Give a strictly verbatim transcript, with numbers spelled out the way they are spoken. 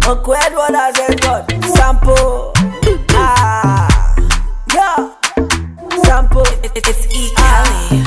Awkward what I said God. Sample. Ah. Yeah. Sample. It's E. Kelly.